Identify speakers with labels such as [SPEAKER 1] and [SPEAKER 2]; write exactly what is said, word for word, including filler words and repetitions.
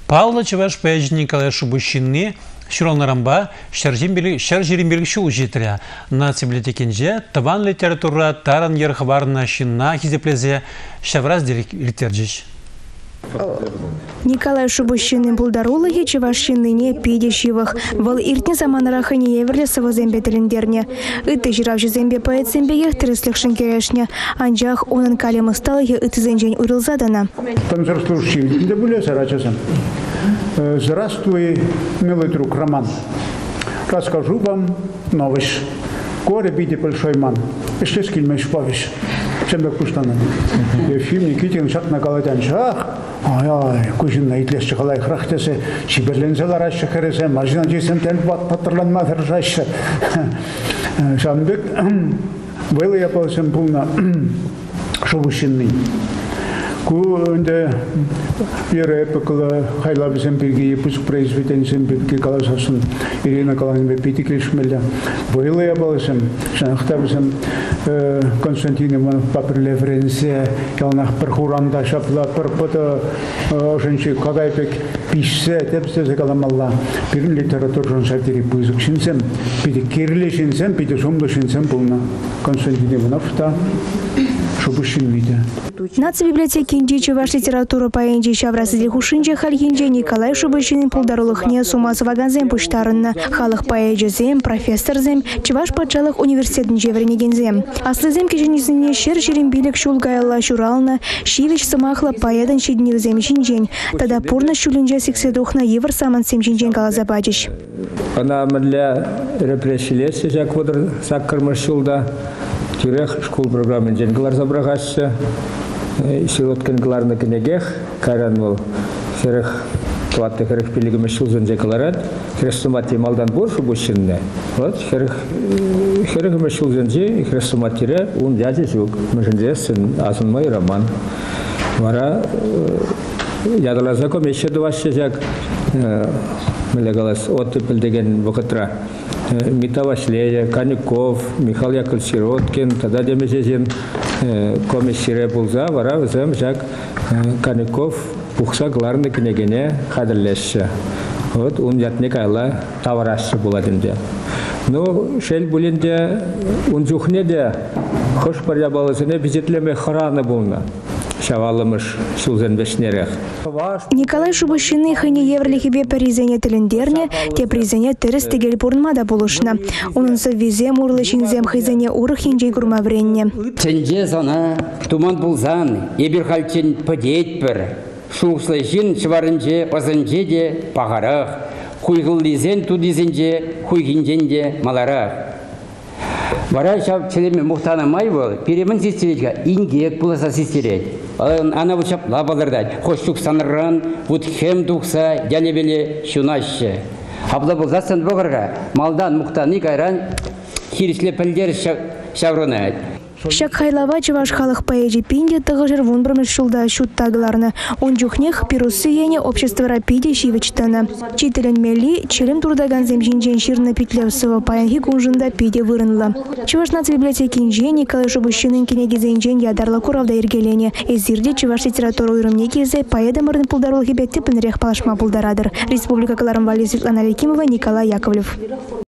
[SPEAKER 1] Павла Чеваш Пэдж Николай Шубущинны Шуроннарамба шар жеримбелік шул жетірі. Нация библиотекенже табан литература таран ерхварна шинна хизеплезе шавраз литерджич.
[SPEAKER 2] Николай Шубущинны булдарулығы Чевашшинныне педешивых. Вал иртне заманраха не еверле савозембе тіліндерне. Үті жиравжы зембе поэт-зембеге тіріслік шынкерешне. Анжақ оның калемы сталығы үті зенжен урылзадана.
[SPEAKER 3] Здравствуй, милый друг Роман. Расскажу вам новость. Горе биде большой ман. Еще скильмеш повиш. Чем так пуштана? Фильм Никитин шаг на голодян шаг. Ай-ай, кузин на итлес чахалай храхтесе. Чиберлензела раща хересе. Мажина джисем тельбат патрлан матер жаща. Шамбек. Было я полсем пулна Шубущинны. Кунде первая эпока хайлабисем перги пуск произведением перги каласасын Ирина Каланбе Питикишмеля. Было я балсем шанахтабисем Константин Иванов паперле Френсе ялнах перхуранда шапла перпота женщи кагайпек пишсе тепсе закаламалла пирин литературжан шартери пуск шинсем пити кирлешинсем пити сумдошинсем полна Константин Иванов та Шубущинныйда.
[SPEAKER 2] Нация библиотеки Индичи ваш литература по Индии шаврасы дельхушинче хальгинче Николай Шубущинный пулдарулых не сумас ваганзем пуштарынна. Халых поэджезем, профессорзем, чеваш пачалых университетн жевренегензем. Аслызем кеженизіне шер жерембилік шулгайла шурална, шивич самахла поэдан шидневзем шинжен. Тада пурна шулинже сикседухна евр саман семжинжен калазабачиш.
[SPEAKER 4] Она для репрессилет сижак водр саккармашулда. Тюрех школ программы деньглар забрагашся, силоткин гларны кнегех, каранвал, серых туатты серых пилигами шулзан декаларат, хрестомати малдан бор Шубущинны, вот серых серых шулзан де, хрестоматире ун дяди жук, мажендесен азунмай роман, вара ядалазако меше дуашся жак, мелегалас оттепел деген вокатра. Митавашлея, Канюков, Михаил Яковлевич Сироткин, тогда демезезен комиссия булза, вара взем жак Канюков пухса гларны княгине хадрлешся. Вот он ятник айла таварашся буладинде. Ну шел булинде он жухнеде хош парябалысыне бизетлеме хораны булна.
[SPEAKER 2] Николай Шубущинный хыне еврлихибе призене тіліндерне, те призене тіріс тегел пурнмада болушна. Онынсы визем урлышинзем хызене урых енжей күрмавренне.
[SPEAKER 5] Тенже зана туман булзан, ебір хальчен pëдет бір. Шуғслайшин шварынже озынже де пағарақ. Хуйғыллизен тудизенже хуйгинжен де маларақ. Вара шап челеме мухтанамай бол, перемін сестеретка ингек буласа сестерет. Ана бұл шап лабалырдад, қошчук санырран, бұд хем тұқса, дәлебеле шунашы. Абла бұлзасын бұғырға, малдан мухтаны кайран, хирішле пілдер шавронайд.
[SPEAKER 2] Шак хайлава чеваш халық поэджи пинде тығыжыр вунбрымыз шулда шуттағыларны. Он жухнех пирусы ене общество рапиде шивечтана. Чителен мели, челем турдаган земжинжен ширна петлевсова паянхи кунжында пиде вырынла. Чеваш нация библиотеки инжен Николай Шубущинын кенеге зенжен ядарла куравда ергелене. Эзирде чеваш литература уйрымне кезе поэда мырын пулдарул хибетте пінрех палашма пулдарадыр. Республика Каларым Вали Светлана Ликимова, Николай Яковлев.